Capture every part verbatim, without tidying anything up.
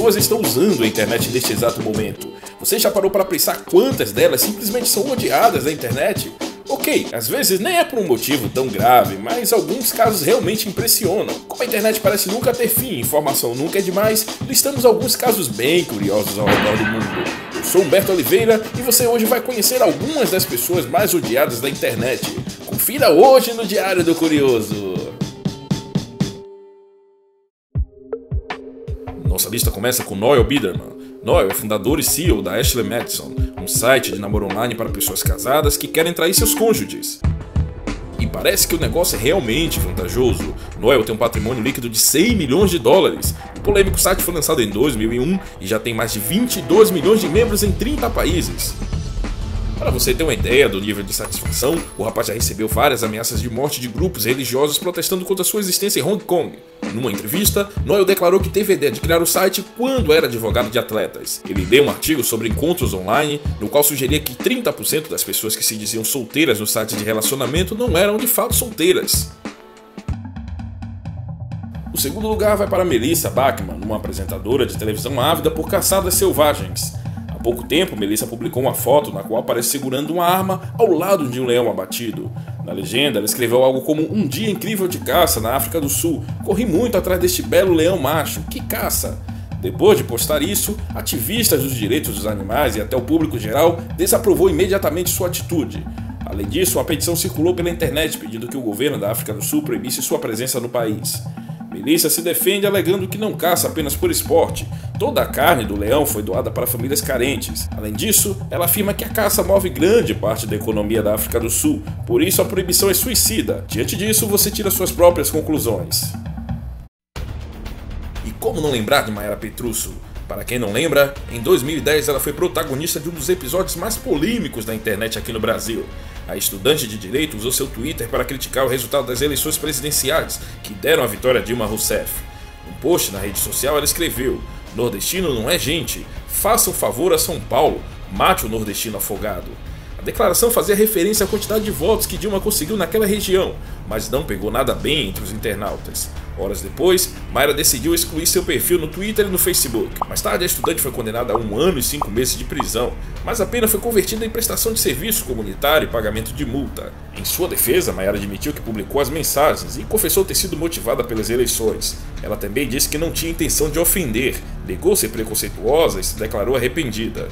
pessoas estão usando a internet neste exato momento. Você já parou para pensar quantas delas simplesmente são odiadas na internet? Ok, às vezes nem é por um motivo tão grave, mas alguns casos realmente impressionam. Como a internet parece nunca ter fim, informação nunca é demais, listamos alguns casos bem curiosos ao redor do mundo. Eu sou Humberto Oliveira e você hoje vai conhecer algumas das pessoas mais odiadas da internet. Confira hoje no Diário do Curioso. Nossa lista começa com Noel Biderman. Noel é fundador e C E O da Ashley Madison, um site de namoro online para pessoas casadas que querem trair seus cônjuges. E parece que o negócio é realmente vantajoso. Noel tem um patrimônio líquido de cem milhões de dólares. O polêmico site foi lançado em dois mil e um e já tem mais de vinte e dois milhões de membros em trinta países. Para você ter uma ideia do nível de satisfação, o rapaz já recebeu várias ameaças de morte de grupos religiosos protestando contra sua existência em Hong Kong. Numa entrevista, Noel declarou que teve a ideia de criar o site quando era advogado de atletas. Ele leu um artigo sobre encontros online, no qual sugeria que trinta por cento das pessoas que se diziam solteiras no site de relacionamento não eram de fato solteiras. O segundo lugar vai para Melissa Bachmann, uma apresentadora de televisão ávida por caçadas selvagens. Há pouco tempo, Melissa publicou uma foto na qual aparece segurando uma arma ao lado de um leão abatido. Na legenda, ela escreveu algo como um dia incrível de caça na África do Sul. Corri muito atrás deste belo leão macho. Que caça! Depois de postar isso, ativistas dos direitos dos animais e até o público geral desaprovou imediatamente sua atitude. Além disso, uma petição circulou pela internet pedindo que o governo da África do Sul proibisse sua presença no país. Melissa se defende alegando que não caça apenas por esporte. Toda a carne do leão foi doada para famílias carentes. Além disso, ela afirma que a caça move grande parte da economia da África do Sul, por isso a proibição é suicida. Diante disso, você tira suas próprias conclusões. E como não lembrar de Mayara Petrucci? Para quem não lembra, em dois mil e dez ela foi protagonista de um dos episódios mais polêmicos da internet aqui no Brasil. A estudante de direito usou seu Twitter para criticar o resultado das eleições presidenciais, que deram a vitória a Dilma Rousseff. Em um post na rede social ela escreveu: "Nordestino não é gente, faça um favor a São Paulo, mate o nordestino afogado." A declaração fazia referência à quantidade de votos que Dilma conseguiu naquela região, mas não pegou nada bem entre os internautas. Horas depois, Mayara decidiu excluir seu perfil no Twitter e no Facebook. Mais tarde, a estudante foi condenada a um ano e cinco meses de prisão, mas a pena foi convertida em prestação de serviço comunitário e pagamento de multa. Em sua defesa, Mayara admitiu que publicou as mensagens e confessou ter sido motivada pelas eleições. Ela também disse que não tinha intenção de ofender, negou ser preconceituosa e se declarou arrependida.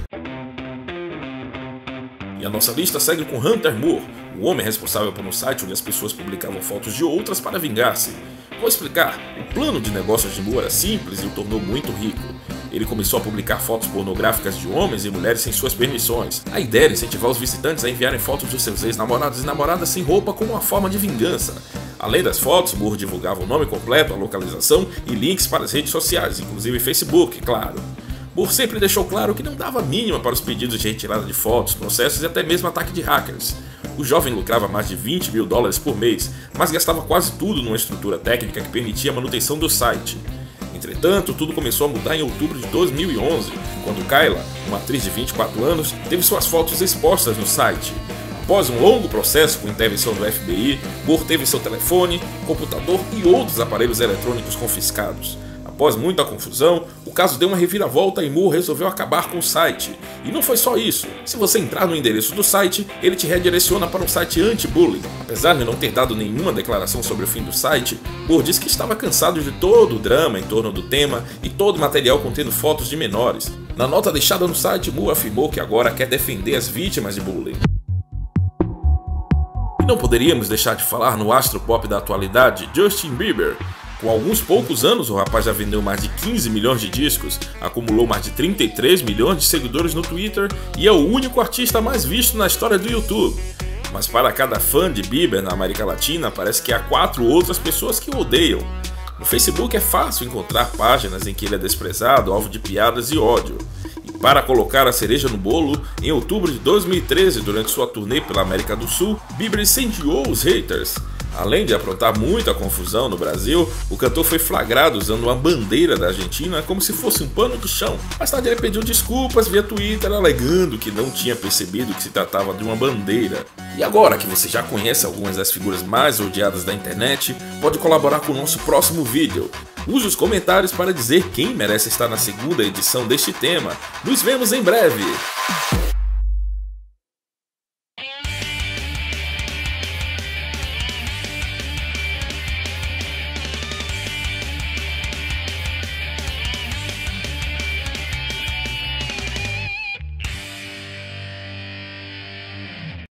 E a nossa lista segue com Hunter Moore, o homem responsável por um site onde as pessoas publicavam fotos de outras para vingar-se. Vou explicar, o plano de negócios de Moore era simples e o tornou muito rico. Ele começou a publicar fotos pornográficas de homens e mulheres sem suas permissões. A ideia era incentivar os visitantes a enviarem fotos dos seus ex-namorados e namoradas sem roupa como uma forma de vingança. Além das fotos, Moore divulgava o nome completo, a localização e links para as redes sociais, inclusive Facebook, claro. Moore sempre deixou claro que não dava mínima para os pedidos de retirada de fotos, processos e até mesmo ataque de hackers. O jovem lucrava mais de vinte mil dólares por mês, mas gastava quase tudo numa estrutura técnica que permitia a manutenção do site. Entretanto, tudo começou a mudar em outubro de dois mil e onze, quando Kayla, uma atriz de vinte e quatro anos, teve suas fotos expostas no site. Após um longo processo com intervenção do F B I, Moore teve seu telefone, computador e outros aparelhos eletrônicos confiscados. Após muita confusão, o caso deu uma reviravolta e Moore resolveu acabar com o site. E não foi só isso. Se você entrar no endereço do site, ele te redireciona para um site anti-bullying. Apesar de não ter dado nenhuma declaração sobre o fim do site, Moore disse que estava cansado de todo o drama em torno do tema e todo o material contendo fotos de menores. Na nota deixada no site, Moore afirmou que agora quer defender as vítimas de bullying. E não poderíamos deixar de falar no astro pop da atualidade, Justin Bieber. Com alguns poucos anos, o rapaz já vendeu mais de quinze milhões de discos, acumulou mais de trinta e três milhões de seguidores no Twitter e é o único artista mais visto na história do YouTube. Mas para cada fã de Bieber na América Latina, parece que há quatro outras pessoas que o odeiam. No Facebook é fácil encontrar páginas em que ele é desprezado, alvo de piadas e ódio. E para colocar a cereja no bolo, em outubro de dois mil e treze, durante sua turnê pela América do Sul, Bieber incendiou os haters. Além de aprontar muita confusão no Brasil, o cantor foi flagrado usando uma bandeira da Argentina como se fosse um pano de chão. Mais tarde ele pediu desculpas via Twitter, alegando que não tinha percebido que se tratava de uma bandeira. E agora que você já conhece algumas das figuras mais odiadas da internet, pode colaborar com o nosso próximo vídeo. Use os comentários para dizer quem merece estar na segunda edição deste tema. Nos vemos em breve!